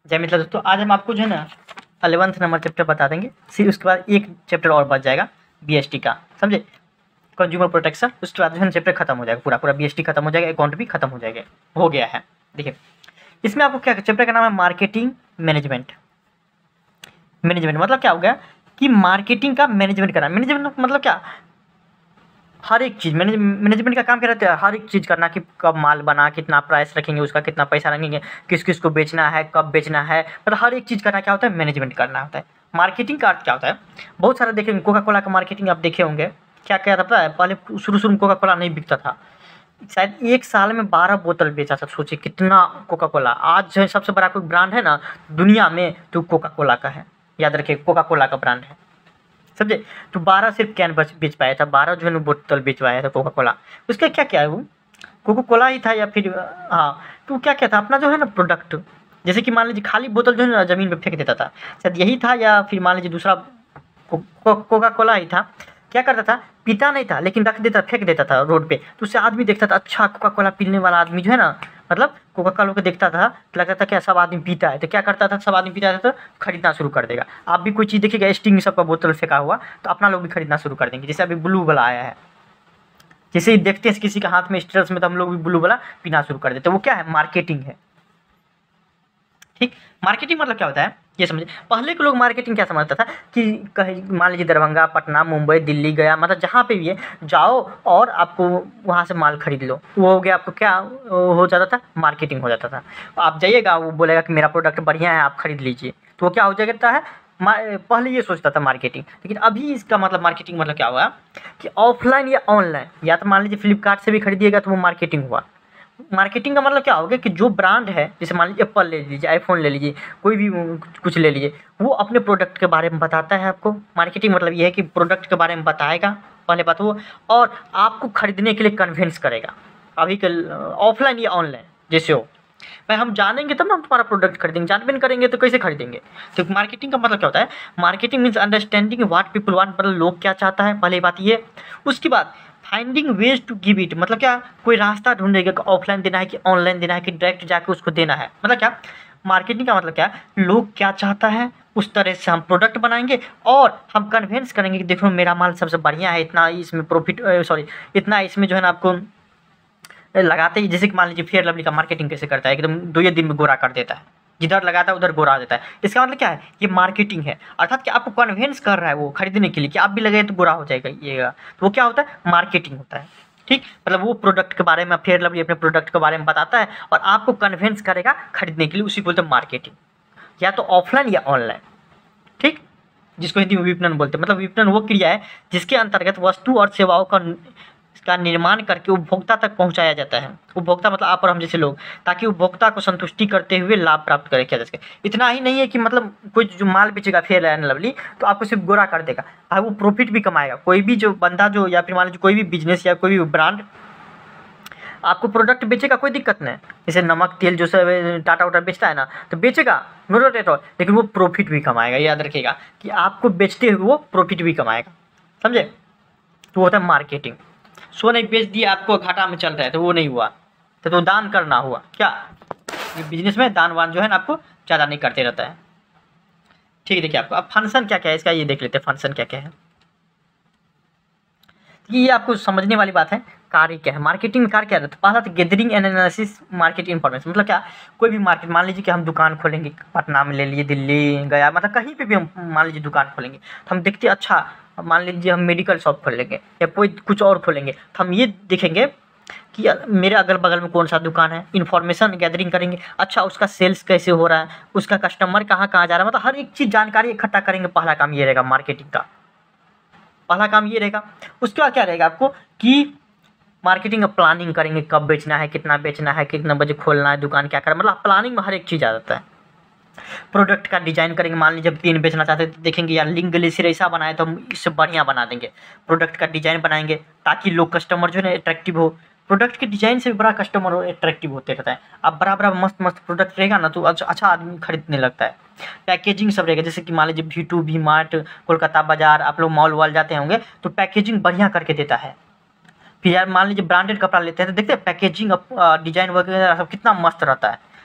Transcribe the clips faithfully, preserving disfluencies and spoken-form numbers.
जय मिथिला दोस्तों, आज हम आपको जो है ना अलेवंथ नंबर चैप्टर बता देंगे। फिर उसके बाद एक चैप्टर और बच जाएगा बीएसटी का, समझे, कंज्यूमर प्रोटेक्शन। उसके बाद जो है चैप्टर खत्म हो जाएगा, पूरा पूरा बीएसटी खत्म हो जाएगा, अकाउंट भी खत्म हो जाएगा, हो गया है। देखिए इसमें आपको क्या, चैप्टर का नाम है मार्केटिंग मैनेजमेंट। मैनेजमेंट मतलब क्या हो गया कि मार्केटिंग का मैनेजमेंट करना। मैनेजमेंट मतलब क्या, हर एक चीज़ मैनेज मैनेजमेंट का काम क्या रहता है, हर एक चीज़ करना कि कब माल बना, कितना प्राइस रखेंगे, उसका कितना पैसा रखेंगे, किस किस को बेचना है, कब बेचना है, मतलब हर एक चीज़ करना क्या होता है, मैनेजमेंट करना होता है। मार्केटिंग का अर्थ क्या होता है, बहुत सारे देखेंगे, कोका कोला का मार्केटिंग आप देखे होंगे। क्या क्या था पता है, पहले शुरू शुरू में कोका कोला नहीं बिकता था, शायद एक साल में बारह बोतल बेचा था। सोचिए कितना कोका कोला। आज जो है सबसे बड़ा कोई ब्रांड है ना दुनिया में तो कोका कोला का है, याद रखिए कोका कोला का ब्रांड है, समझे। तो बारह सिर्फ कैन बच बेच पाया था, बारह जो है ना बोतल बेचवाया था कोका कोला। उसका क्या क्या है, वो कोका कोला ही था या फिर हाँ, तो क्या क्या था अपना जो है ना प्रोडक्ट, जैसे कि मान लीजिए खाली बोतल जो है ना ज़मीन पे फेंक देता था, शायद यही था, या फिर मान लीजिए दूसरा को, को, कोका कोला ही था। क्या करता था, पीता नहीं था लेकिन रख देता, फेंक देता था रोड पे, तो उससे आदमी देखता था अच्छा कोका कोला पीने वाला आदमी जो है ना, मतलब कोका कोला को देखता था, लगता था क्या सब आदमी पीता है, तो क्या करता था, सब आदमी पीता था तो खरीदना शुरू कर देगा। आप भी कोई चीज़ देखिएगा स्टिंग सब का बोतल फेंका हुआ, तो अपना लोग भी खरीदना शुरू कर देंगे। जैसे अभी ब्लू वाला आया है, जैसे ही देखते हैं किसी के हाथ में स्टेटस में, तो हम लोग भी ब्लू वाला पीना शुरू कर देते हैं। वो क्या है, मार्केटिंग है। ठीक, मार्केटिंग मतलब क्या होता है ये समझिए। पहले के लोग मार्केटिंग क्या समझता था कि कहीं मान लीजिए दरभंगा, पटना, मुंबई, दिल्ली गया, मतलब जहाँ पे भी है जाओ और आपको वहाँ से माल खरीद लो, वो हो गया आपको क्या हो जाता था, मार्केटिंग हो जाता था। आप जाइएगा, वो बोलेगा कि मेरा प्रोडक्ट बढ़िया है, आप खरीद लीजिए, तो वो क्या हो जाता है, पहले ये सोचता था मार्केटिंग। लेकिन अभी इसका मतलब मार्केटिंग मतलब क्या हुआ कि ऑफलाइन या ऑनलाइन, या तो मान लीजिए फ्लिपकार्ट से भी खरीदिएगा तो वो मार्केटिंग हुआ। मार्केटिंग का मतलब क्या हो गया कि जो ब्रांड है, जैसे मान लीजिए एप्पल ले लीजिए, आईफोन ले लीजिए, कोई भी कुछ ले लीजिए, वो अपने प्रोडक्ट के बारे में बताता है आपको। मार्केटिंग मतलब ये है कि प्रोडक्ट के बारे में बताएगा, पहले बात वो, और आपको खरीदने के लिए कन्विंस करेगा। अभी के ऑफलाइन या ऑनलाइन जैसे हो, भाई हम जानेंगे तब ना हम तुम्हारा प्रोडक्ट खरीदेंगे, जानबे नहीं करेंगे तो कैसे खरीदेंगे। तो मार्केटिंग का मतलब क्या होता है, marketing means understanding what people want, मतलब लोग क्या चाहता है, पहली बात ये। उसके बाद finding ways to give it, मतलब क्या, कोई रास्ता ढूंढेगा कि ऑफलाइन देना है कि ऑनलाइन देना है कि डायरेक्ट जाके उसको देना है। मतलब क्या, मार्केटिंग का मतलब क्या, लोग क्या चाहता है उस तरह से हम प्रोडक्ट बनाएंगे और हम कन्विंस करेंगे कि देखो मेरा माल सबसे बढ़िया है, इतना इसमें प्रॉफिट, सॉरी इतना इसमें जो है ना आपको लगाते ही। जैसे कि मान लीजिए फेयर लवली का मार्केटिंग कैसे करता है, एकदम दो ही दिन में गोरा कर देता है, जिधर लगाता है उधर गोरा आ जाता है। इसका मतलब क्या है, ये मार्केटिंग है, अर्थात कि आपको कन्विंस कर रहा है वो खरीदने के लिए कि आप भी लगाए तो गोरा हो जाएगा ये, तो वो क्या होता है, मार्केटिंग होता है। ठीक, मतलब वो प्रोडक्ट के बारे में, फेयर लवली अपने प्रोडक्ट के बारे में बताता है और आपको कन्विंस करेगा खरीदने के लिए, उसी बोलते हैं मार्केटिंग, या तो ऑफलाइन या ऑनलाइन। ठीक, जिसको हिंदी में विपणन बोलते हैं। मतलब विपणन वो क्रिया है जिसके अंतर्गत वस्तु और सेवाओं का का निर्माण करके उपभोक्ता तक पहुंचाया जाता है। उपभोक्ता मतलब आप और हम जैसे लोग, ताकि उपभोक्ता को संतुष्टि करते हुए लाभ प्राप्त करे, किया जा सके। इतना ही नहीं है कि मतलब कोई जो माल बेचेगा फेयर एंड लवली तो आपको सिर्फ गोरा कर देगा, भाई वो प्रॉफिट भी कमाएगा। कोई भी जो बंदा जो, या फिर मान लीजिए कोई भी बिजनेस या कोई भी ब्रांड आपको प्रोडक्ट बेचेगा, कोई दिक्कत नहीं। जैसे नमक तेल जो सब टाटा वाटा बेचता है ना, तो बेचेगा, नो डाउट एट ऑल, लेकिन वो प्रॉफिट भी कमाएगा। याद रखिएगा कि आपको बेचते हुए वो प्रॉफिट भी कमाएगा, समझे। तो वो होता है मार्केटिंग। सो नहीं बेच दिया, आपको घाटा में चल रहा है तो वो नहीं हुआ, तो, तो दान करना हुआ। क्या बिजनेस में दान वान जो है ना आपको ज़्यादा नहीं करते रहता है। ठीक है, देखिए आपको अब फंक्शन क्या क्या है इसका ये देख लेते हैं, फंक्शन क्या क्या है। ये आपको समझने वाली बात है। कार्य क्या है, मार्केटिंग में कार्य क्या रहता है, पहला तो gathering and analysis market information. मतलब क्या, कोई भी मार्केट, मान लीजिए कि हम दुकान खोलेंगे, पटना में ले लिए, दिल्ली गया, मतलब कहीं पे भी हम मान लीजिए दुकान खोलेंगे, तो हम देखते हैं अच्छा मान लीजिए हम मेडिकल शॉप खोल लेंगे या कोई कुछ और खोलेंगे, तो हम ये देखेंगे कि मेरे अगल बगल में कौन सा दुकान है, इन्फॉर्मेशन गैदरिंग करेंगे, अच्छा उसका सेल्स कैसे हो रहा है, उसका कस्टमर कहाँ कहाँ जा रहा है, मतलब हर एक चीज़ जानकारी इकट्ठा करेंगे। पहला काम ये रहेगा मार्केटिंग का, पहला काम ये रहेगा। उसके बाद क्या रहेगा आपको कि मार्केटिंग का प्लानिंग करेंगे, कब बेचना है, कितना बेचना है, कितना बजे खोलना है दुकान, क्या करना, मतलब प्लानिंग में हर एक चीज़ आ जाता है। प्रोडक्ट का डिजाइन करेंगे, मान लीजिए जब पेन बेचना चाहते हैं तो देखेंगे यार लिंक ग्लेसियर ऐसा बनाए तो हम इससे बढ़िया बना देंगे। प्रोडक्ट का डिजाइन बनाएंगे ताकि लोग, कस्टमर जो है ना अट्रैक्टिव हो। प्रोडक्ट के डिजाइन से भी बड़ा कस्टमर अट्रैक्टिव होते रहता है। अब बड़ा बड़ा मस्त मस्त प्रोडक्ट रहेगा ना तो अच्छा अच्छा आदमी खरीदने लगता है। पैकेजिंग सब रहेगा, जैसे कि मान लीजिए V two V Mart, Kolkata Bazaar, आप लोग मॉल वॉल जाते होंगे तो पैकेजिंग बढ़िया करके देता है। फिर यार मान लीजिए ब्रांडेड कपड़ा लेते हैं तो देखते हैं पैकेजिंग डिजाइन वगैरह सब कितना मस्त रहता है।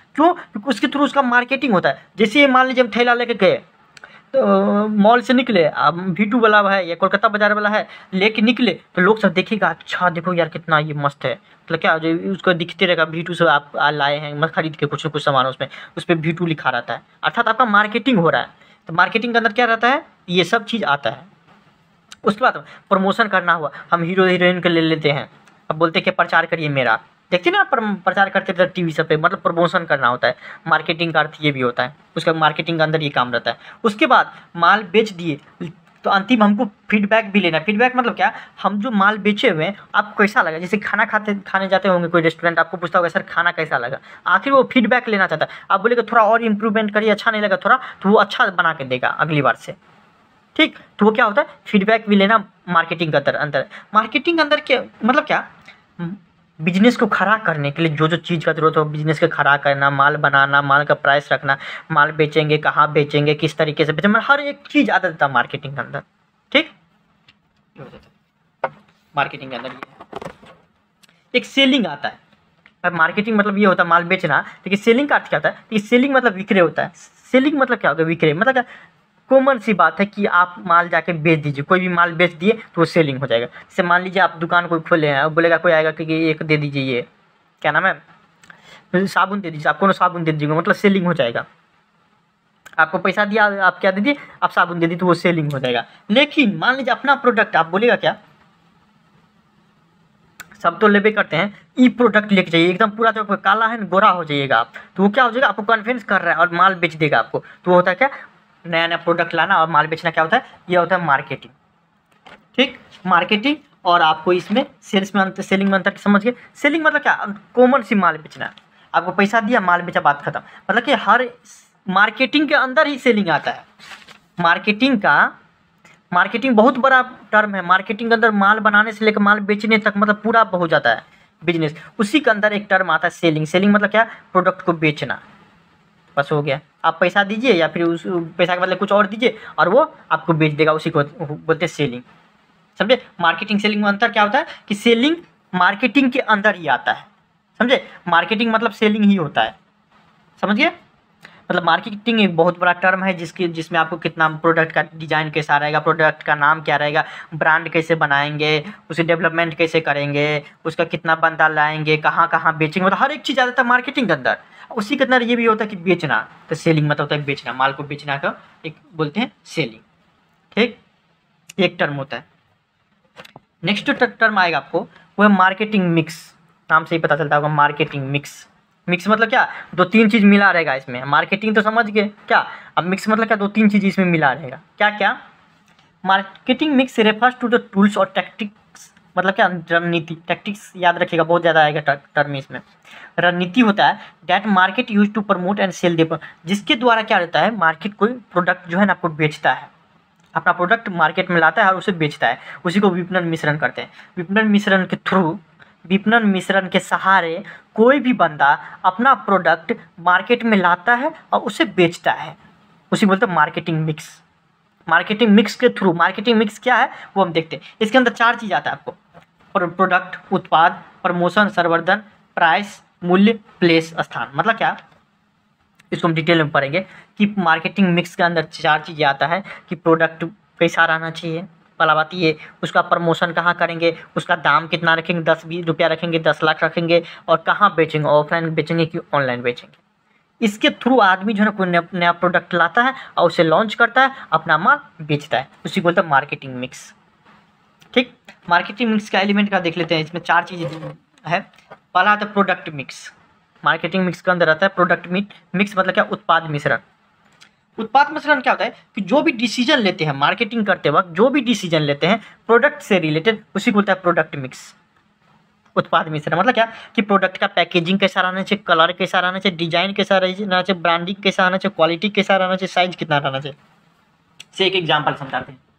क्यों? क्योंकि उसके थ्रू उसका मार्केटिंग होता है। जैसे ये मान लीजिए हम थैला लेके गए, तो मॉल से निकले, अब वी टू वाला है या कोलकाता बाजार वाला है, लेके निकले तो लोग सब देखेगा, अच्छा देखो यार कितना ये मस्त है, मतलब क्या जो उसको दिखते रहेगा वी टू से आप लाए हैं, मत खरीद के कुछ न कुछ सामान, उसमें उस पर वी टू लिखा रहता है, अर्थात आपका मार्केटिंग हो रहा है। तो मार्केटिंग के अंदर क्या रहता है, ये सब चीज़ आता है। उसके बाद प्रमोशन करना हुआ, हम हीरो हीरोइन के ले लेते हैं, अब बोलते कि प्रचार करिए मेरा, देखते ना पर प्रचार करते थे टीवी सब पे, मतलब प्रमोशन करना होता है। मार्केटिंग का अर्थ ये भी होता है, उसका मार्केटिंग के अंदर ये काम रहता है। उसके बाद माल बेच दिए तो अंतिम हमको फीडबैक भी लेना है। फीडबैक मतलब क्या, हम जो माल बेचे हुए हैं आपको कैसा लगा, जैसे खाना खाते खाने जाते होंगे कोई रेस्टोरेंट, आपको पूछता होगा सर खाना कैसा लगा, आखिर वो फीडबैक लेना चाहता है। आप बोलेगा थोड़ा और इम्प्रूवमेंट करिए, अच्छा नहीं लगा थोड़ा, तो वो अच्छा बना के देगा अगली बार से, ठीक। तो वो क्या होता है, फीडबैक भी लेना मार्केटिंग का अंदर। मार्केटिंग के अंदर क्या मतलब, क्या बिजनेस को खड़ा करने के लिए जो जो चीज़ का जरूरत हो, बिजनेस को खड़ा करना, माल बनाना, माल का प्राइस रखना, माल बेचेंगे कहाँ बेचेंगे, किस तरीके से बेचेंगे, हर एक चीज़ आता था मार्केटिंग के अंदर, ठीक। मार्केटिंग के अंदर ये एक सेलिंग आता है। अब मार्केटिंग मतलब ये होता है माल बेचना, लेकिन सेलिंग का अर्थ क्या होता है, कि सेलिंग मतलब विक्रय होता है। सेलिंग मतलब क्या होगा, विक्रय मतलब क्या, कॉमन सी बात है कि आप माल जाके बेच दीजिए, कोई भी माल बेच दिए तो वो सेलिंग हो जाएगा। जैसे मान लीजिए आप दुकान कोई खोले हैं, अब बोलेगा कोई आएगा कि एक दे दीजिए, ये क्या नाम है, साबुन दे दीजिए, आप कौन साबुन दे दीजिएगा, मतलब सेलिंग हो जाएगा। आपको पैसा दिया, आप क्या दे दिए, आप साबुन दे दी, तो वो सेलिंग हो जाएगा। लेकिन मान लीजिए अपना प्रोडक्ट, आप बोलेगा क्या, सब तो लेबे करते हैं, ई प्रोडक्ट लेके जाइए, एकदम पूरा जो काला है गोरा हो जाइएगा आप, तो वो क्या हो जाएगा, आपको कन्विंस कर रहा है और माल बेच देगा आपको। तो वो होता है क्या, नया नया प्रोडक्ट लाना और माल बेचना, क्या होता है, ये होता है मार्केटिंग, ठीक। मार्केटिंग और आपको इसमें सेल्स में अंतर, सेलिंग में अंतर समझ गए। सेलिंग मतलब क्या, कॉमन सी माल बेचना, आपको पैसा दिया माल बेचा, बात खत्म। मतलब कि हर मार्केटिंग के अंदर ही सेलिंग आता है। मार्केटिंग का मार्केटिंग बहुत बड़ा टर्म है। मार्केटिंग के अंदर माल बनाने से लेकर माल बेचने तक मतलब पूरा हो जाता है बिजनेस। उसी के अंदर एक टर्म आता है सेलिंग। सेलिंग मतलब क्या, प्रोडक्ट को बेचना, बस हो गया। आप पैसा दीजिए या फिर उस पैसा के बदले कुछ और दीजिए और वो आपको बेच देगा, उसी को बोलते हैं सेलिंग, समझे। मार्केटिंग सेलिंग में अंतर क्या होता है कि सेलिंग मार्केटिंग के अंदर ही आता है, समझे। मार्केटिंग मतलब सेलिंग ही होता है, समझिए। मतलब मार्केटिंग एक बहुत बड़ा टर्म है जिसकी जिसमें आपको कितना प्रोडक्ट का डिज़ाइन कैसा रहेगा, प्रोडक्ट का नाम क्या रहेगा, ब्रांड कैसे बनाएंगे, उसे डेवलपमेंट कैसे करेंगे, उसका कितना बंदा लाएंगे, कहाँ कहाँ बेचेंगे, मतलब हर एक चीज़ आ जाता है मार्केटिंग के अंदर। उसी के अंदर ये भी होता है कि बेचना, तो सेलिंग मतलब होता है बेचना, माल को बेचना का एक बोलते हैं सेलिंग, ठीक। एक टर्म होता है। नेक्स्ट टर्म आएगा आपको, वो है मार्केटिंग मिक्स। नाम से ही पता चलता होगा मार्केटिंग मिक्स। मिक्स मतलब क्या, दो तीन चीज़ मिला रहेगा इसमें। मार्केटिंग तो समझ गए क्या, अब मिक्स मतलब क्या, दो तीन चीज़ इसमें मिला रहेगा। क्या क्या, marketing mix refers to the tools और टैक्टिक्स, मतलब क्या, रणनीति। टैक्टिक्स याद रखिएगा, बहुत ज़्यादा आएगा टर्म इसमें। रणनीति होता है that market use to promote and sell the, जिसके द्वारा क्या रहता है, मार्केट कोई प्रोडक्ट जो है ना आपको बेचता है, अपना प्रोडक्ट मार्केट में लाता है और उसे बेचता है, उसी को विपणन मिश्रण करते हैं। विपणन मिश्रण के थ्रू, विपणन मिश्रण के सहारे कोई भी बंदा अपना प्रोडक्ट मार्केट में लाता है और उसे बेचता है, उसी बोलते हैं मार्केटिंग मिक्स। मार्केटिंग मिक्स के थ्रू, मार्केटिंग मिक्स क्या है वो हम देखते हैं। इसके अंदर चार चीज़ आता है आपको, प्रोडक्ट, उत्पाद, प्रमोशन, संवर्धन, प्राइस, मूल्य, प्लेस, स्थान। मतलब क्या, इसको हम डिटेल में पढ़ेंगे कि मार्केटिंग मिक्स के अंदर चार चीज़ें आता है कि प्रोडक्ट कैसा रहना चाहिए, पहला बात ये, उसका प्रमोशन कहाँ करेंगे, उसका दाम कितना रखेंगे, दस बीस रुपया रखेंगे, दस लाख रखेंगे, और कहाँ बेचेंगे, ऑफलाइन बेचेंगे कि ऑनलाइन बेचेंगे। इसके थ्रू आदमी जो है ना कोई नया प्रोडक्ट लाता है और उसे लॉन्च करता है, अपना माल बेचता है, उसी को बोलते हैं मार्केटिंग मिक्स, ठीक। मार्केटिंग मिक्स का एलिमेंट का देख लेते हैं। इसमें चार चीज़ें है। पहला आता है प्रोडक्ट मिक्स। मार्केटिंग मिक्स के अंदर आता है प्रोडक्ट मिक्स, मतलब क्या, उत्पाद मिश्रण। उत्पाद मिश्रण क्या होता है कि जो भी डिसीजन लेते हैं मार्केटिंग करते वक्त, जो भी डिसीजन लेते हैं प्रोडक्ट से रिलेटेड, उसी को बोलता है प्रोडक्ट मिक्स। उत्पाद मिश्रण मतलब क्या कि प्रोडक्ट का पैकेजिंग कैसा रहना चाहिए, कलर कैसा रहना चाहिए, डिजाइन कैसा रहना चाहिए, ब्रांडिंग कैसा रहना चाहिए, क्वालिटी कैसा रहना चाहिए, साइज कितना रहना चाहिए। से एक एग्जाम्पल समझाते हैं।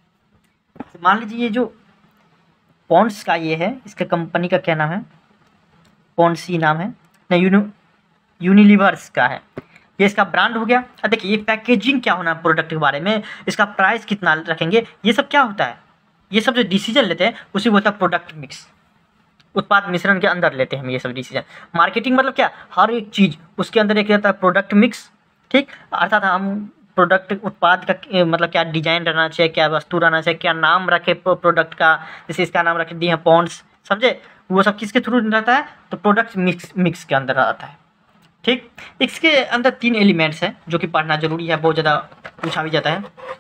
मान लीजिए ये जो पॉन्ड्स का ये है, इसका कंपनी का क्या नाम है, पॉन्ड्स ही नाम है ना, यूनो यूनिलीवर्स का है, ये इसका ब्रांड हो गया। अब देखिए ये पैकेजिंग क्या होना प्रोडक्ट के बारे में, इसका प्राइस कितना रखेंगे, ये सब क्या होता है, ये सब जो डिसीजन लेते हैं उसी को होता है प्रोडक्ट मिक्स। उत्पाद मिश्रण के अंदर लेते हैं हम ये सब डिसीजन। मार्केटिंग मतलब क्या, हर एक चीज़ उसके अंदर एक रहता है प्रोडक्ट मिक्स, ठीक, अर्थात हम प्रोडक्ट उत्पाद का मतलब क्या डिजाइन रहना चाहिए, क्या वस्तु रहना चाहिए, क्या नाम रखे प्रोडक्ट का, जैसे इसका नाम रख दिए हैं पॉन्ड्स, समझे, वो सब किसके थ्रू रहता है, तो प्रोडक्ट मिक्स मिक्स के अंदर आता है, ठीक। इसके अंदर तीन एलिमेंट्स हैं जो कि पढ़ना जरूरी है, बहुत ज़्यादा पूछा भी जाता है।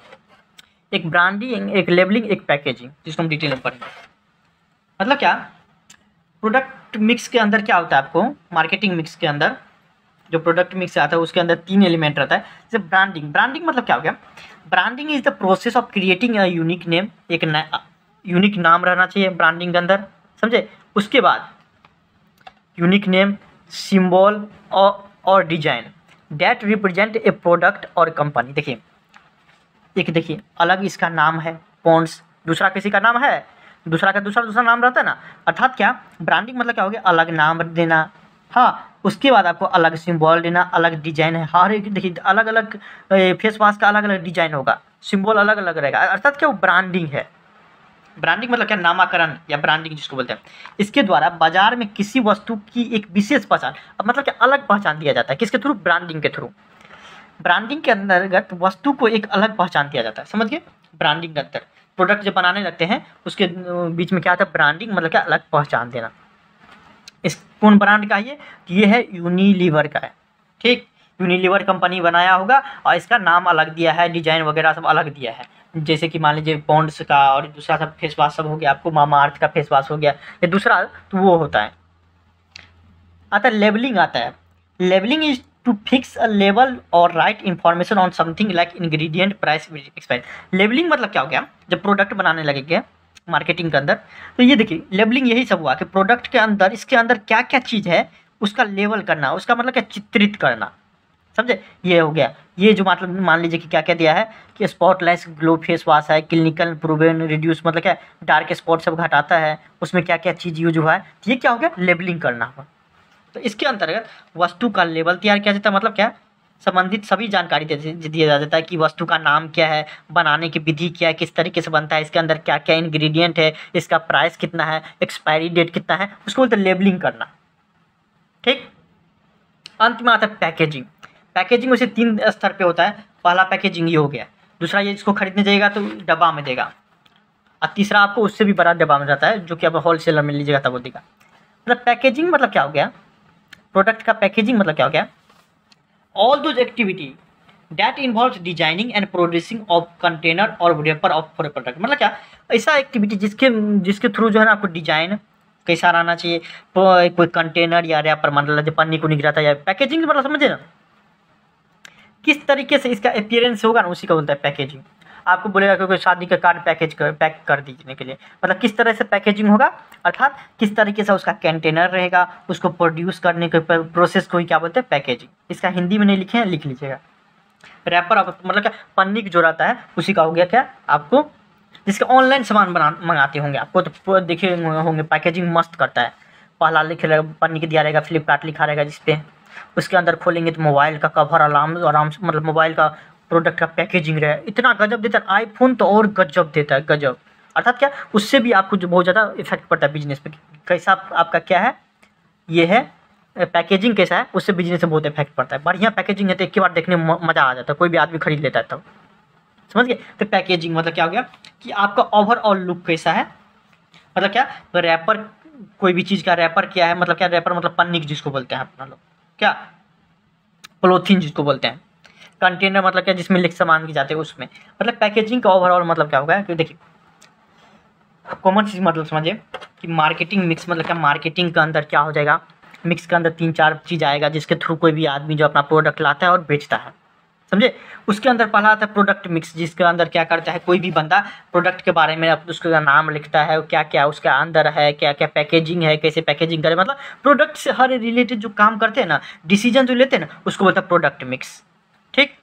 एक ब्रांडिंग, एक लेबलिंग, एक पैकेजिंग, जिसको हम डिटेल में पढ़ेंगे। मतलब क्या, प्रोडक्ट मिक्स के अंदर क्या होता है, आपको मार्केटिंग मिक्स के अंदर जो प्रोडक्ट मिक्स आता है उसके अंदर तीन एलिमेंट रहता है। जैसे ब्रांडिंग, ब्रांडिंग मतलब क्या हो गया, branding is the process of creating a unique name, एक यूनिक नाम रहना चाहिए ब्रांडिंग के अंदर, समझे। उसके बाद यूनिक नेम, सिंबल और और design that represent a product और कंपनी। देखिए एक देखिए अलग इसका नाम है पॉन्ड्स, दूसरा किसी का नाम है, दूसरा का दूसरा दूसरा नाम रहता है ना, अर्थात क्या ब्रांडिंग मतलब क्या हो गया, अलग नाम देना, हाँ। उसके बाद आपको अलग सिंबल देना, अलग डिजाइन है, हर एक देखिए अलग अलग फेस वॉश का अलग अलग डिजाइन होगा, सिंबल अलग अलग रहेगा, अर्थात क्या वो ब्रांडिंग है। ब्रांडिंग मतलब क्या, नामाकरण या ब्रांडिंग जिसको बोलते हैं। इसके द्वारा बाजार में किसी वस्तु की एक विशेष पहचान, अब मतलब क्या अलग पहचान दिया जाता है, किसके थ्रू, ब्रांडिंग के थ्रू। ब्रांडिंग के अंतर्गत वस्तु को एक अलग पहचान दिया जाता है, समझ गए। ब्रांडिंग के अंदर प्रोडक्ट जब बनाने लगते हैं उसके बीच में क्या आता है, ब्रांडिंग मतलब क्या, अलग पहचान देना। इस कौन ब्रांड का ये, ये है यूनिलीवर का है, ठीक। यूनिलीवर कंपनी बनाया होगा और इसका नाम अलग दिया है, डिजाइन वगैरह सब अलग दिया है। जैसे कि मान लीजिए पॉन्ड्स का और दूसरा सब फेस वॉश सब हो गया, आपको मामा अर्थ का फेस वॉश हो गया, ये दूसरा तो वो होता है। आता है लेबलिंग, आता है labelling is to fix a लेवल और write information on something like ingredient, price, expiry. Labelling मतलब क्या हो गया, जब प्रोडक्ट बनाने लगेंगे मार्केटिंग के अंदर, तो ये देखिए लेबलिंग यही सब हुआ कि प्रोडक्ट के अंदर, इसके अंदर क्या क्या चीज़ है उसका लेवल करना, उसका मतलब क्या चित्रित करना, समझे। ये हो गया, ये जो मतलब मान लीजिए कि क्या क्या दिया है कि स्पॉटलेस ग्लो फेस वॉश है, क्लिनिकल प्रूवन रिड्यूस मतलब क्या डार्क स्पॉट सब घटाता है, उसमें क्या क्या चीज़ यूज हुआ है, ये क्या हो गया, लेबलिंग करना हुआ। तो इसके अंतर्गत वस्तु का लेबल तैयार किया जाता है, मतलब क्या, संबंधित सभी जानकारी दे दिया जाता है कि वस्तु का नाम क्या है, बनाने की विधि क्या है, किस तरीके से बनता है, इसके अंदर क्या क्या इंग्रेडिएंट है, इसका प्राइस कितना है, एक्सपायरी डेट कितना है, उसको बोलते हैं लेबलिंग करना, ठीक। अंत में आता है पैकेजिंग। पैकेजिंग वैसे तीन स्तर पे होता है, पहला पैकेजिंग ये हो गया, दूसरा ये इसको खरीदने जाएगा तो डब्बा में देगा, और तीसरा आपको उससे भी बड़ा डब्बा में जाता है जो कि आप होलसेलर में लीजिएगा तब वो देगा। मतलब पैकेजिंग मतलब क्या हो गया, प्रोडक्ट का पैकेजिंग मतलब क्या हो गया, all those activity that involves designing and producing of container और रेपर ऑफ फॉर प्रोडक्ट। मतलब क्या, ऐसा एक्टिविटी जिसके जिसके थ्रू जो है ना आपको डिजाइन कैसा रहना चाहिए, कोई कंटेनर या रैपर मतलब पन्नी को निकला था, या पैकेजिंग मतलब समझे ना, किस तरीके से इसका अपीयरेंस होगा ना, उसी का बोलता है पैकेजिंग। आपको बोलेगा कि कोई शादी का कार्ड पैकेज कर पैक कर दीजिए के लिए, मतलब किस तरह से पैकेजिंग होगा, अर्थात किस तरीके से उसका कंटेनर रहेगा, उसको प्रोड्यूस करने के प्रोसेस को ही क्या बोलते हैं, पैकेजिंग। इसका हिंदी में नहीं लिखे हैं, लिख लीजिएगा। रैपर मतलब क्या, पन्नी जो रहता है उसी का हो गया क्या, आपको जिसके ऑनलाइन सामान बना मंगाते होंगे आपको तो देखे होंगे पैकेजिंग मस्त करता है, पहला लिखे रहेगा पन्नी के दिया रहेगा, फ्लिपकार्ट लिखा रहेगा जिसपे, उसके अंदर खोलेंगे तो मोबाइल का कवर आराम आराम से मतलब मोबाइल का प्रोडक्ट का पैकेजिंग रहे, इतना गजब देता है। आईफोन तो और गजब देता है, गजब, अर्थात क्या उससे भी आपको जो बहुत ज़्यादा इफेक्ट पड़ता है बिजनेस पे, कैसा आपका क्या है, ये है पैकेजिंग कैसा है, उससे बिजनेस में बहुत इफेक्ट पड़ता है। बढ़िया पैकेजिंग है तो एक बार देखने में मज़ा आ जाता है, कोई भी आदमी खरीद लेता है तब, समझ गए। तो पैकेजिंग मतलब क्या हो गया कि आपका ओवरऑल लुक कैसा है, मतलब क्या रैपर, कोई भी चीज़ का रैपर क्या है, मतलब क्या रैपर मतलब पन्नी जिसको बोलते हैं अपना लोग, क्या पॉलीथीन जिसको बोलते हैं, कंटेनर मतलब क्या जिसमें लिख सामान की जाते हैं उसमें, मतलब पैकेजिंग का ओवरऑल मतलब क्या होगा कि देखिए कॉमन चीज़ मतलब समझिए कि मार्केटिंग मिक्स मतलब क्या, मार्केटिंग के अंदर क्या हो जाएगा, मिक्स के अंदर तीन चार चीज़ आएगा जिसके थ्रू कोई भी आदमी जो अपना प्रोडक्ट लाता है और बेचता है, समझे। उसके अंदर पहला आता है प्रोडक्ट मिक्स, जिसके अंदर क्या करता है कोई भी बंदा प्रोडक्ट के बारे में उसका नाम लिखता है, क्या क्या उसका अंदर है, क्या क्या पैकेजिंग है, कैसे पैकेजिंग करे, मतलब प्रोडक्ट से हर रिलेटेड जो काम करते हैं ना, डिसीजन जो लेते हैं ना, उसको बोलता है प्रोडक्ट मिक्स, ठीक।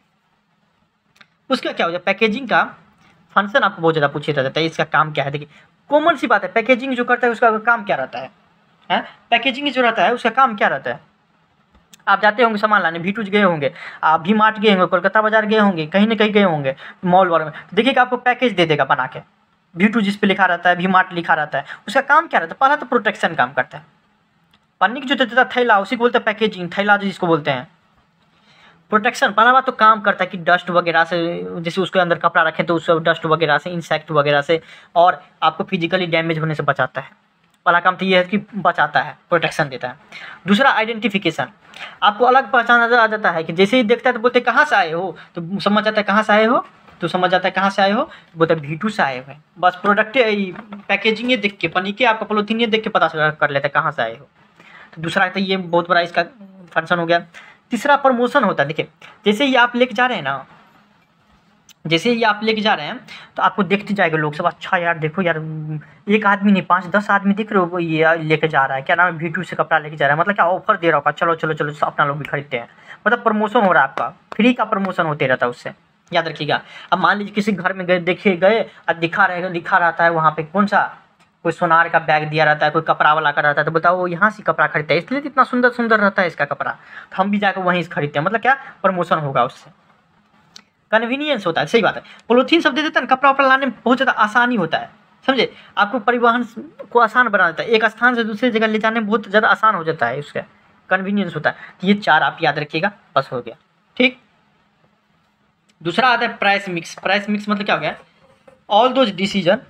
उसका क्या हो जाए पैकेजिंग का फंक्शन आपको बहुत ज़्यादा पूछा जाता है, इसका काम क्या है। देखिए कॉमन सी बात है, पैकेजिंग जो करता है उसका काम क्या रहता है, हैं पैकेजिंग जो रहता है उसका काम क्या रहता है। आप जाते होंगे सामान लाने, वी टू गए होंगे, आप वी मार्ट गए होंगे, कोलकाता बाजार गए होंगे, कहीं ना कहीं गए होंगे मॉल वॉल में, देखिएगा आपको पैकेज दे देगा बना के, वी टू जिस पे लिखा रहता है, वी मार्ट लिखा रहता है, उसका काम क्या रहता है? पहला तो प्रोटेक्शन काम करता है। पन्नी की जो देता है थैला, उसी को बोलते हैं पैकेजिंग, थैला जिसको बोलते हैं। प्रोटेक्शन पहला बात तो काम करता है कि डस्ट वगैरह से, जैसे उसके अंदर कपड़ा रखें तो उस डस्ट वगैरह से, इंसेक्ट वगैरह से, और आपको फिजिकली डैमेज होने से बचाता है। पहला काम तो ये है कि बचाता है, प्रोटेक्शन देता है। दूसरा आइडेंटिफिकेशन, आपको अलग पहचाना आ जाता है कि जैसे ही देखता है तो बोलते हैं कहाँ से आए हो, तो समझ जाता है कहाँ से आए हो, तो समझ जाता है कहाँ से आए हो, बोलते हैं वी टू से आए हुए हैं। बस प्रोडक्ट पैकेजिंग ये देख के, पन्नी के आपका पॉलिथीन ये देख के पता कर लेता है कहाँ से आए हो। तो दूसरा तो ये बहुत बड़ा इसका फंक्शन हो गया। तीसरा प्रमोशन होता है। देखिए जैसे ही आप लेके जा रहे हैं ना, जैसे ही आप लेके जा रहे हैं तो आपको देखते जाएगा लोग सब, अच्छा यार देखो यार, एक आदमी नहीं पाँच दस आदमी दिख रहे हो ये लेके जा रहा है, क्या नाम है, वी टू से कपड़ा लेके जा रहा है, मतलब क्या ऑफर दे रहा होगा, चलो चलो चलो अपना लोग भी खरीदते हैं, मतलब प्रमोशन हो रहा है आपका, फ्री का प्रमोशन होते रहता है उससे, याद रखिएगा। अब मान लीजिए किसी घर में गए, देखे गए और दिखा रहेगा, लिखा रहता है वहाँ पे कौन सा, कोई सोनार का बैग दिया रहता है, कोई कपड़ा वाला का रहता है, तो बताओ वो यहाँ से कपड़ा खरीदता है, इसलिए इतना सुंदर सुंदर रहता है इसका कपड़ा, तो हम भी जाकर वहीं से खरीदते हैं, मतलब क्या प्रमोशन होगा उससे, कन्वीनियंस होता है। सही बात है, पॉलीथीन सब दे देता है ना, कपड़ा वपड़ा लाने में बहुत ज़्यादा आसानी होता है, समझे, आपको परिवहन को आसान बना देता है, एक स्थान से दूसरी जगह ले जाने में बहुत ज़्यादा आसान हो जाता है, उसका कन्वीनियंस होता है। तो ये चार आप याद रखिएगा, बस हो गया, ठीक। दूसरा आता है प्राइस मिक्स। प्राइस मिक्स मतलब क्या हो गया, all those decision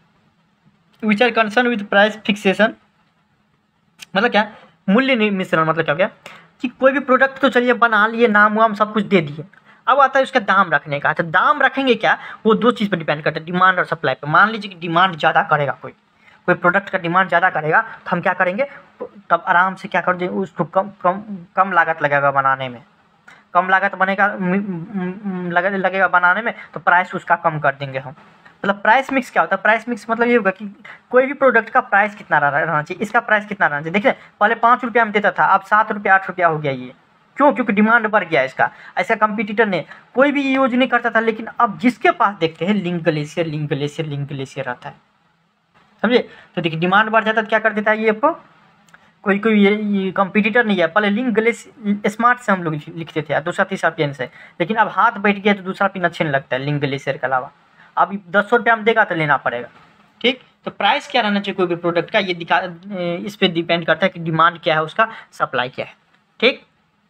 which are concern with price fixation, मतलब क्या, मूल्य मिश्रण, मतलब क्या हो गया कि कोई भी प्रोडक्ट तो चलिए बना लिए, नाम वाम सब कुछ दे दिए, अब आता है उसका दाम रखने का। तो दाम रखेंगे क्या, वो दो चीज़ पर डिपेंड करता है, डिमांड और सप्लाई पर। मान लीजिए कि डिमांड ज़्यादा करेगा, कोई कोई प्रोडक्ट का डिमांड ज़्यादा करेगा, तो हम क्या करेंगे, तब आराम से क्या कर देंगे, उसको कम कम कम लागत लगेगा बनाने में, कम लागत बनेगा लगे लगेगा बनाने में, तो प्राइस उसका कम कर देंगे हम। मतलब प्राइस मिक्स क्या होता है, प्राइस मिक्स मतलब ये होगा कि कोई भी प्रोडक्ट का प्राइस कितना रहना चाहिए, इसका प्राइस कितना रहना चाहिए। देखिए पहले पाँच रुपया में देता था, अब सात रुपया आठ रुपया हो गया, ये क्यों, क्योंकि डिमांड बढ़ गया इसका। ऐसा कंपटीटर ने कोई भी यूज नहीं करता था, लेकिन अब जिसके पास देखते हैं link glacier link glacier link glacier रहता है, समझे। तो देखिए डिमांड बढ़ जाता है तो क्या कर देता है ये आपको, कोई कोई ये, ये कंपटीटर नहीं है, पहले लिंक ग्लेशियर स्मार्ट से हम लोग लिखते थे, दूसरा तीसरा पेन से, लेकिन अब हाथ बैठ गया तो दूसरा पेन अच्छे नहीं लगता है लिंक ग्लेशियर के अलावा। अब दस सौ रुपया में देगा तो लेना पड़ेगा, ठीक। तो प्राइस क्या रहना चाहिए कोई भी प्रोडक्ट का, ये दिखा, इस पर डिपेंड करता है कि डिमांड क्या है उसका, सप्लाई क्या है, ठीक।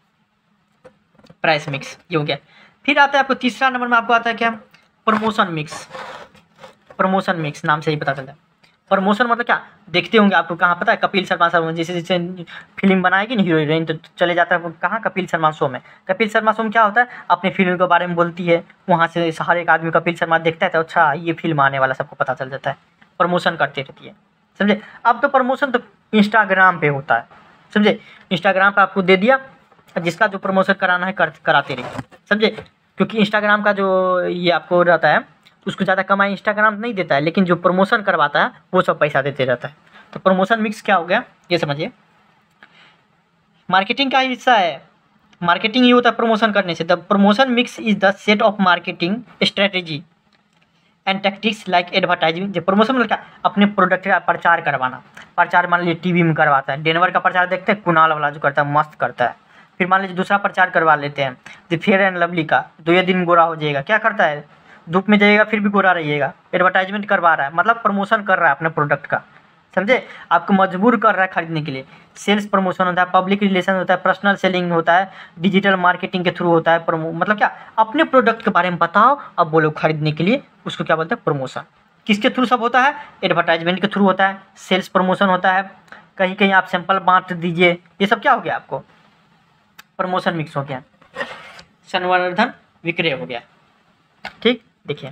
प्राइस मिक्स ये हो गया। फिर आता है आपको तीसरा नंबर में, आपको आता है क्या, प्रमोशन मिक्स। प्रमोशन मिक्स नाम से ही पता चलता है। प्रमोशन मतलब क्या, देखते होंगे आपको, कहाँ पता है, कपिल शर्मा शो में, जैसे जैसे फिल्म बनाएगी ना हीरो हीरोइन, तो चले जाता है कहाँ, कपिल शर्मा शो में। कपिल शर्मा शो में क्या होता है, अपनी फिल्म के बारे में बोलती है, वहाँ से हर एक आदमी कपिल शर्मा देखता है तो अच्छा ये फिल्म आने वाला सबको पता चल जाता है, प्रमोशन करती रहती है, समझे। अब तो प्रमोशन तो इंस्टाग्राम पे होता है, समझे, इंस्टाग्राम पर आपको दे दिया, जिसका जो प्रमोशन कराना है कर, कराते रहिए, समझे, क्योंकि इंस्टाग्राम का जो ये आपको रहता है उसको ज़्यादा कमाई इंस्टाग्राम नहीं देता है, लेकिन जो प्रमोशन करवाता है वो सब पैसा देते रहता है। तो प्रमोशन मिक्स क्या हो गया ये समझिए, मार्केटिंग का हिस्सा है, मार्केटिंग ही होता है प्रमोशन करने से। The promotion mix is the set of marketing strategy and tactics like advertising. जो प्रमोशन मतलब क्या, अपने प्रोडक्ट का प्रचार करवाना, प्रचार मान लीजिए टीवी में करवाता है, डेनवर का प्रचार देखते हैं, कुणाल वाला जो करता है मस्त करता है। फिर मान लीजिए दूसरा प्रचार करवा लेते हैं, जो फेयर एंड लवली का, दो ये दिन गोरा हो जाएगा, क्या करता है, धूप में जाइएगा फिर भी गोरा रहिएगा, एडवर्टाइजमेंट करवा रहा है, मतलब प्रमोशन कर रहा है अपने प्रोडक्ट का, समझे, आपको मजबूर कर रहा है खरीदने के लिए। सेल्स प्रमोशन होता है, पब्लिक रिलेशन होता है, पर्सनल सेलिंग होता है, डिजिटल मार्केटिंग के थ्रू होता है प्रमो, मतलब क्या, अपने प्रोडक्ट के बारे में बताओ, अब बोलो खरीदने के लिए, उसको क्या बोलते हैं प्रमोशन। किसके थ्रू सब होता है, एडवर्टाइजमेंट के थ्रू होता है, सेल्स प्रमोशन होता है, कहीं कहीं आप सैंपल बांट दीजिए, ये सब क्या हो गया आपको, प्रमोशन मिक्स हो गया, संवर्धन विक्रय हो गया, ठीक। देखिए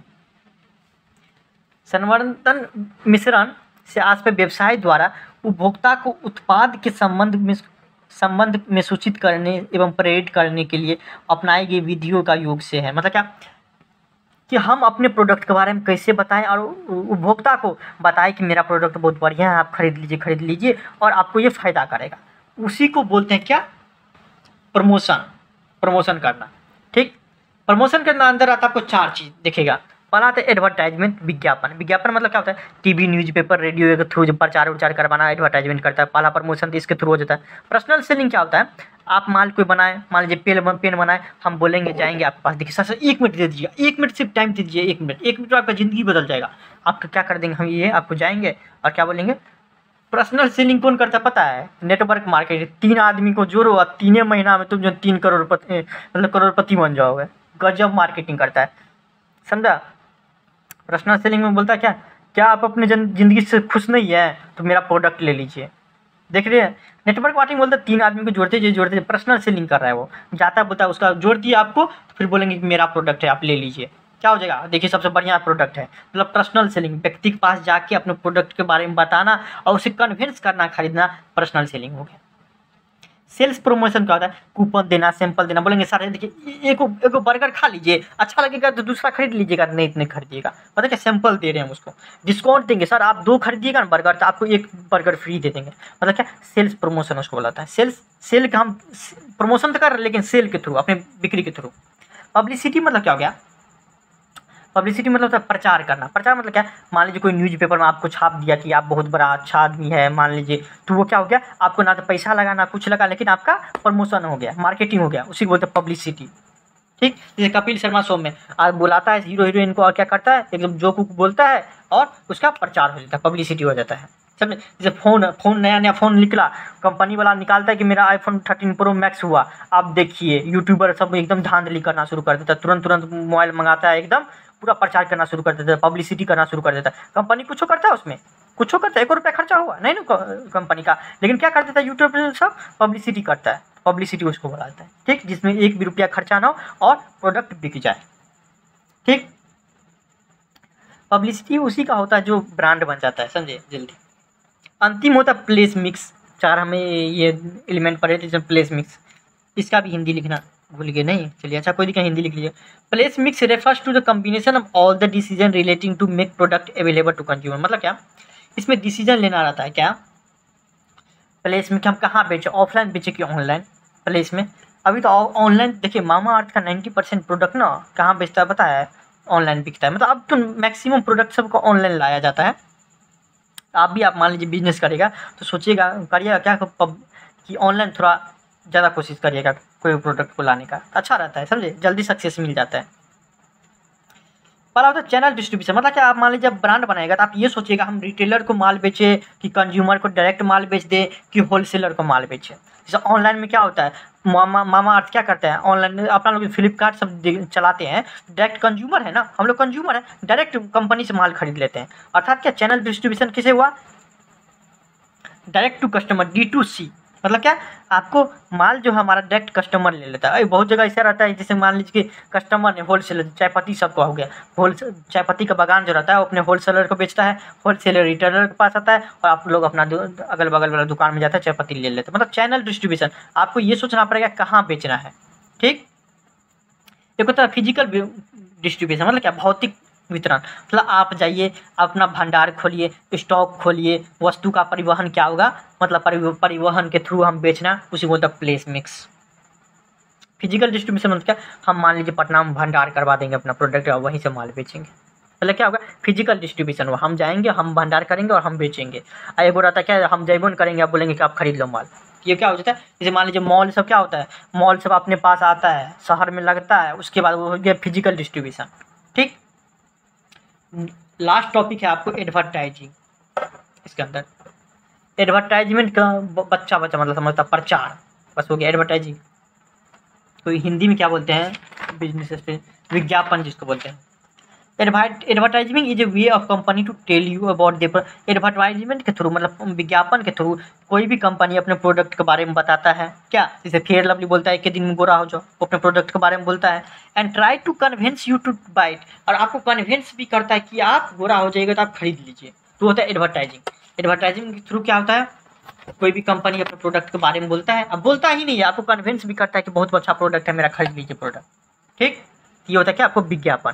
संवर्धन मिश्रण से आज पे व्यवसाय द्वारा उपभोक्ता को उत्पाद के संबंध में संबंध में सूचित करने एवं प्रेरित करने के लिए अपनाई गई विधियों का योग से है। मतलब क्या कि हम अपने प्रोडक्ट के बारे में कैसे बताएं और उपभोक्ता को बताएं कि मेरा प्रोडक्ट बहुत बढ़िया है, आप खरीद लीजिए खरीद लीजिए और आपको ये फ़ायदा करेगा, उसी को बोलते हैं क्या, प्रमोशन। प्रमोशन करना, ठीक। प्रमोशन के अंदर आता है आपको चार चीज़ दिखेगा, पहला आता है एडवर्टाइजमेंट, विज्ञापन। विज्ञापन मतलब क्या होता है, टीवी, न्यूज़पेपर, रेडियो के थ्रू जो प्रचार उचार करवाना, एडवर्टाइजमेंट करता है। पहला प्रमोशन तो इसके थ्रू हो जाता है। पर्सनल सेलिंग क्या होता है, आप माल कोई बनाए, मान लीजिए पेन पेन बनाए, हम बोलेंगे जाएंगे आपके पास, देखिए सर सर एक मिनट दे दीजिए, एक मिनट सिर्फ टाइम दीजिए, एक मिनट एक मिनट में आपका ज़िंदगी बदल जाएगा। आपका क्या कर देंगे हम, ये आपको जाएंगे और क्या बोलेंगे। पर्सनल सेलिंग कौन करता है पता है, नेटवर्क मार्केटिंग। तीन आदमी को जोड़ो और तीन महीना में तुम जो तीन करोड़पति मतलब करोड़पति बन जाओगे। गजब मार्केटिंग करता है, समझा। पर्सनल सेलिंग में बोलता है क्या, क्या आप अपने ज़िंदगी से खुश नहीं है तो मेरा प्रोडक्ट ले लीजिए। देख रहे हैं, नेटवर्क मार्केटिंग बोलता है तीन आदमी को जोड़ते जो जोड़ते पर्सनल सेलिंग कर रहा है, वो जाता है बोलता है उसका जोड़ दिया आपको, फिर बोलेंगे कि मेरा प्रोडक्ट है आप ले लीजिए। क्या हो जाएगा, देखिए सबसे बढ़िया प्रोडक्ट है। मतलब पर्सनल सेलिंग, व्यक्ति के पास जाके अपने प्रोडक्ट के बारे में बताना और उसे कन्विंस करना खरीदना, पर्सनल सेलिंग हो गया। सेल्स प्रमोशन क्या होता है, कूपन देना, सैंपल देना। बोलेंगे सर देखिए एक एक बर्गर खा लीजिए, अच्छा लगेगा तो दूसरा खरीद लीजिएगा, नहीं इतने खरीदिएगा, पता क्या सैंपल दे रहे हैं हम उसको, डिस्काउंट देंगे सर, आप दो खरीदिएगा ना बर्गर तो आपको एक बर्गर फ्री दे देंगे। मतलब क्या, सेल्स प्रमोशन उसको बोलाता है। सेल्स सेल का हम प्रमोशन तो कर रहे हैं लेकिन सेल के थ्रू, अपने बिक्री के थ्रू। पब्लिसिटी मतलब क्या हो गया, पब्लिसिटी मतलब होता है प्रचार करना। प्रचार मतलब क्या है, मान लीजिए कोई न्यूज़पेपर में आपको छाप दिया कि आप बहुत बड़ा अच्छा आदमी है मान लीजिए, तो वो क्या हो गया, आपको ना तो पैसा लगा ना कुछ लगा, लेकिन आपका प्रमोशन हो गया, मार्केटिंग हो गया, उसी को बोलते हैं पब्लिसिटी। ठीक, जैसे कपिल शर्मा शो में आज बुलाता है हीरो हीरोइन को और क्या करता है, एकदम जोक वोक बोलता है और उसका प्रचार हो जाता है, पब्लिसिटी हो जाता है। समझे, जैसे फ़ोन फ़ोन नया नया फ़ोन निकला, कंपनी वाला निकालता है कि मेरा आईफोन थर्टीन प्रो मैक्स हुआ, आप देखिए यूट्यूबर सब एकदम धांधली करना शुरू कर देता है, तुरंत तुरंत मोबाइल मंगाता है, एकदम पूरा प्रचार करना शुरू कर देता है, पब्लिसिटी करना शुरू कर देता है। कंपनी कुछ करता है उसमें, कुछ करता है, एक रुपया खर्चा हुआ नहीं ना कंपनी का, लेकिन क्या कर देता है यूट्यूब पर सब पब्लिसिटी करता है, पब्लिसिटी उसको बुलाता है। ठीक, जिसमें एक भी रुपया खर्चा ना हो और प्रोडक्ट बिक जाए। ठीक, पब्लिसिटी उसी का होता है जो ब्रांड बन जाता है, समझे जल्दी। अंतिम होता है प्लेस मिक्स। चार हमें ये एलिमेंट पढ़े थे जिसमें प्लेस मिक्स, इसका भी हिंदी लिखना भूल गए नहीं, चलिए अच्छा कोई दिक्कत, हिंदी लिख लीजिए। Place mix refers to the combination of all the decision relating to make product available to consumer. मतलब क्या, इसमें डिसीजन लेना रहता है। क्या प्लेस में कि हम कहाँ बेचें, ऑफलाइन बेचें कि ऑनलाइन। प्लेस में अभी तो ऑनलाइन देखिए, मामा अर्थ का नाइन्टी परसेंट प्रोडक्ट ना कहाँ बेचता है पता है, ऑनलाइन बिकता है। मतलब अब तो मैक्सिमम प्रोडक्ट सबको ऑनलाइन लाया जाता है। आप भी, आप मान लीजिए बिजनेस करेगा तो सोचिएगा करिएगा क्या कि ऑनलाइन थोड़ा ज़्यादा कोशिश करिएगा कोई प्रोडक्ट को लाने का, अच्छा रहता है, समझे, जल्दी सक्सेस मिल जाता है। पहला होता है चैनल डिस्ट्रीब्यूशन। मतलब क्या, आप मान लीजिए जब ब्रांड बनाएगा तो आप ये सोचिएगा हम रिटेलर को माल बेचे कि कंज्यूमर को डायरेक्ट माल बेच दे कि होलसेलर को माल बेचे। जैसे ऑनलाइन में क्या होता है, मामा मामा अर्थ क्या करते हैं, ऑनलाइन अपना लोग फ्लिपकार्ट सब चलाते हैं, डायरेक्ट कंज्यूमर है ना, हम लोग कंज्यूमर है, डायरेक्ट कंपनी से माल खरीद लेते हैं। अर्थात क्या, चैनल डिस्ट्रीब्यूशन किसे हुआ, direct to customer, D to C. मतलब क्या, आपको माल जो हमारा डायरेक्ट कस्टमर ले लेता है। बहुत जगह ऐसा रहता है, जैसे मान लीजिए कि कस्टमर ने होलसेलर, चाय पत्ती सबका हो गया, होल चाय पत्ती का बागान जो रहता है वो अपने होलसेलर को बेचता है, होलसेलर रिटेलर के पास आता है और आप लोग अपना अगल बगल वाला दुकान में जाता है, चाय पत्ती ले लेते हैं। मतलब चैनल डिस्ट्रीब्यूशन, आपको ये सोचना पड़ेगा कहाँ बेचना है। ठीक, एक होता है फिजिकल डिस्ट्रीब्यूशन। मतलब क्या, भौतिक वितरण। मतलब आप जाइए अपना भंडार खोलिए, स्टॉक खोलिए, वस्तु का परिवहन क्या होगा, मतलब परिवहन के थ्रू हम बेचना, उसी को बोलते हैं प्लेस मिक्स। फिजिकल डिस्ट्रीब्यूशन मतलब क्या, हम मान लीजिए पटना में भंडार करवा देंगे अपना प्रोडक्ट और वहीं से माल बेचेंगे। मतलब क्या होगा, फिजिकल डिस्ट्रीब्यूशन हुआ, हम जाएंगे, हम भंडार करेंगे और हम बेचेंगे। एक हो रहता है क्या, हम जैबन करेंगे, आप बोलेंगे कि आप खरीद लो माल। ये क्या हो जाता है, जैसे मान लीजिए मॉल सब क्या होता है, मॉल सब अपने पास आता है, शहर में लगता है, उसके बाद वो हो गया फिजिकल डिस्ट्रीब्यूशन। ठीक, लास्ट टॉपिक है आपको एडवर्टाइजिंग। इसके अंदर एडवर्टाइजमेंट का बच्चा बच्चा मतलब समझता, प्रचार बस हो गया एडवर्टाइजिंग। तो हिंदी में क्या बोलते हैं, बिजनेस पे विज्ञापन जिसको बोलते हैं। Advertisement is a way of company to tell you about the, advertisement के थ्रू मतलब विज्ञापन के थ्रू कोई भी कंपनी अपने प्रोडक्ट के बारे में बताता है। क्या, जैसे फेयर लवली बोलता है कि दिन में गोरा हो जाओ, वो अपने प्रोडक्ट के बारे में बोलता है। And try to convince you to buy it, और आपको कन्विंस भी करता है कि आप गोरा हो जाएगा तो आप खरीद लीजिए, तो होता है एडवर्टाइजिंग। एडवर्टाइजिंग के थ्रू क्या होता है, कोई भी कंपनी अपने प्रोडक्ट के बारे में बोलता है, अब बोलता ही नहीं है, आपको कन्विंस भी करता है कि बहुत अच्छा प्रोडक्ट है मेरा, खरीद लीजिए प्रोडक्ट। ठीक, ये होता है क्या, आपको विज्ञापन।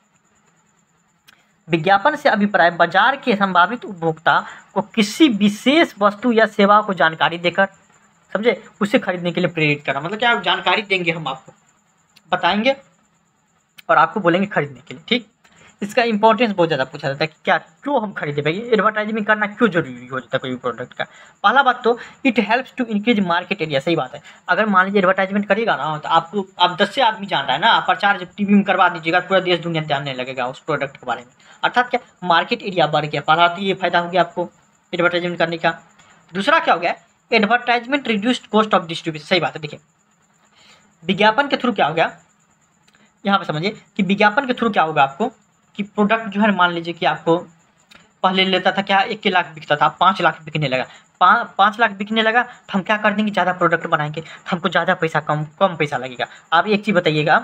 विज्ञापन से अभिप्राय बाजार के संभावित उपभोक्ता को किसी विशेष वस्तु या सेवा को जानकारी देकर, समझे, उसे खरीदने के लिए प्रेरित करना। मतलब क्या, जानकारी देंगे हम आपको, बताएंगे और आपको बोलेंगे खरीदने के लिए। ठीक, इसका इंपॉर्टेंस बहुत ज़्यादा पूछा जाता है कि क्या क्यों हम खरीदे भाई, एडवर्टाइजमेंट करना क्यों जरूरी हो जाता है कोई भी प्रोडक्ट का। पहला बात तो it helps to increase market area, सही बात है। अगर मान लीजिए एडवर्टाइजमेंट करेगा ना तो आपको आप दस से आदमी जान रहा है ना, आप प्रचार जब टीवी में करवा दीजिएगा पूरा देश दुनिया जानने लगेगा उस प्रोडक्ट के बारे में, अर्थात क्या मार्केट एरिया बढ़ गया। पहला तो ये फायदा हो गया आपको एडवर्टाइजमेंट करने का। दूसरा क्या हो गया, advertisement reduced cost of distribution, सही बात है। देखिए विज्ञापन के थ्रू क्या हो गया, यहाँ पे समझिए कि विज्ञापन के थ्रू क्या होगा आपको कि प्रोडक्ट जो है मान लीजिए कि आपको पहले लेता था क्या एक के लाख बिकता था, पाँच लाख बिकने लगा, पाँच पाँच लाख बिकने लगा तो हम क्या कर देंगे, ज़्यादा प्रोडक्ट बनाएंगे तो हमको ज़्यादा पैसा कम कम पैसा लगेगा। आप एक चीज़ बताइएगा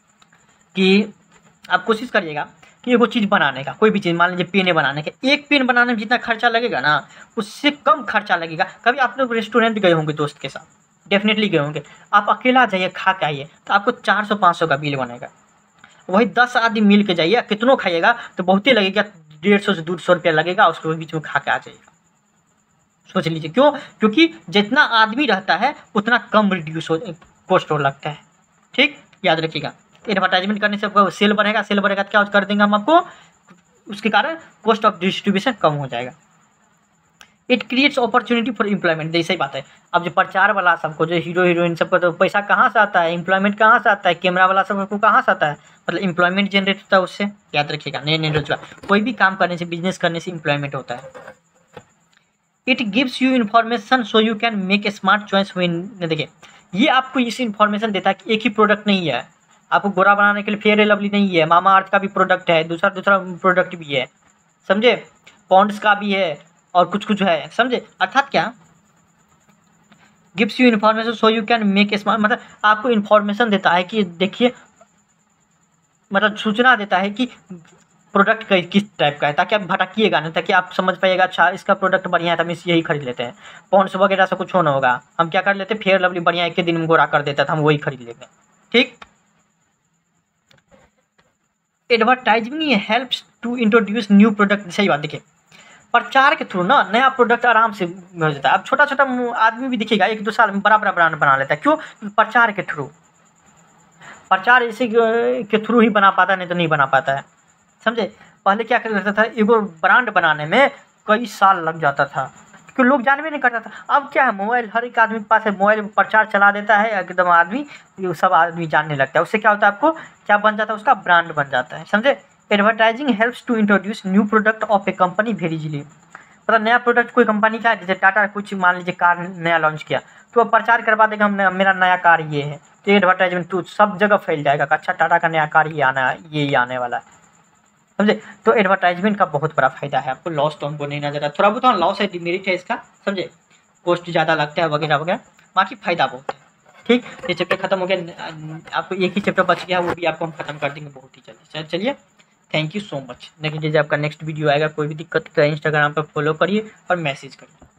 कि आप कोशिश करिएगा कि एगो चीज़ बनाने का, कोई भी चीज़ मान लीजिए पेने बनाने का, एक पेन बनाने में जितना खर्चा लगेगा ना उससे कम खर्चा लगेगा। कभी आप लोग रेस्टोरेंट गए होंगे दोस्त के साथ, डेफिनेटली गए होंगे, आप अकेला जाइए खा के आइए तो आपको चार सौ पाँच सौ का बिल बनेगा। वही दस आदमी मिल के जाइए कितनों खाइएगा तो बहुत ही लगेगा, डेढ़ सौ से दो सौ रुपया लगेगा, उसके बीच में खा के आ जाइएगा। सोच लीजिए क्यों, क्योंकि जितना आदमी रहता है उतना कम रिड्यूस हो कॉस्ट हो लगता है। ठीक, याद रखिएगा एडवर्टाइजमेंट करने से आपको सेल बढ़ेगा, सेल बढ़ेगा तो क्या कर देंगे हम आपको, उसके कारण कॉस्ट ऑफ डिस्ट्रीब्यूशन कम हो जाएगा। It creates opportunity for employment, जैसे ही बात है। अब जो प्रचार वाला सबको, जो हीरो हीरोइन सबको तो पैसा कहाँ से आता है, एम्प्लॉयमेंट कहाँ से आता है, कैमरा वाला सबको कहाँ से आता है, मतलब एम्प्लॉयमेंट जनरेट होता है उससे। याद रखिएगा, नए नए रोजगार, कोई भी काम करने से, बिजनेस करने से एम्प्लॉयमेंट होता है। It gives you information so you can make a smart choice when, देखिए ये आपको इस इन्फॉर्मेशन देता है कि एक ही प्रोडक्ट नहीं है, आपको गोरा बनाने के लिए फेयर एंड लवली नहीं है, मामा अर्थ का भी प्रोडक्ट है, दूसरा दूसरा प्रोडक्ट भी है, समझे, पॉन्ड्स का भी है और कुछ कुछ है, समझे। अर्थात क्या, gives you information so you can make a smart, मतलब आपको इन्फॉर्मेशन देता है कि देखिए, मतलब सूचना देता है कि प्रोडक्ट का किस टाइप का है, ताकि आप भटकिएगा नहीं, ताकि आप समझ पाइएगा अच्छा इसका प्रोडक्ट बढ़िया है तो हम इस यही खरीद लेते हैं। पॉन्ड्स वगैरह से कुछ होना होगा, हम क्या कर लेते हैं, फेयर लवली बढ़िया एक दिन में गोरा कर देता था, हम वही खरीद लेते हैं। ठीक, advertising helps to introduce new product, सही बात। देखिए प्रचार के थ्रू ना नया प्रोडक्ट आराम से हो जाता है। अब छोटा छोटा आदमी भी देखिएगा एक दो साल में बड़ा बड़ा ब्रांड बना लेता है, क्यों, प्रचार के थ्रू, प्रचार इसी के थ्रू ही बना पाता है, नहीं तो नहीं बना पाता है, समझे। पहले क्या करता था, एगो ब्रांड बनाने में कई साल लग जाता था क्योंकि लोग जानवे नहीं करता था। अब क्या है, मोबाइल हर एक आदमी के पास है, मोबाइल में प्रचार चला देता है एकदम, आदमी सब आदमी जानने लगता है। उससे क्या होता है, आपको क्या बन जाता है, उसका ब्रांड बन जाता है, समझे। Advertising helps to introduce new product of a company very easily, मतलब नया प्रोडक्ट कोई कंपनी का है, जैसे टाटा कुछ मान लीजिए कार नया लॉन्च किया तो अब प्रचार करवा देगा, हम मेरा नया कार ये है, तो एडवर्टाइजमेंट तो सब जगह फैल जाएगा, अच्छा टाटा का नया कार ही आना है, ये ही आने वाला है, समझे। तो एडवर्टाइजमेंट का बहुत बड़ा फायदा है, आपको लॉस तो हमको नहीं नजर आता, थोड़ा बहुत लॉस है, डिमेरिट है इसका, समझे, कॉस्ट ज़्यादा लगता है वगैरह वगैरह, बाकी फायदा बहुत है। ठीक, ये चैप्टर खत्म हो गया, आपको एक ही चैप्टर बच गया, वो भी आपको हम खत्म कर देंगे बहुत ही जल्दी। चलिए, थैंक यू सो मच। लेकिन जैसे आपका नेक्स्ट वीडियो आएगा, कोई भी दिक्कत तो इंस्टाग्राम पर फॉलो करिए और मैसेज करिए।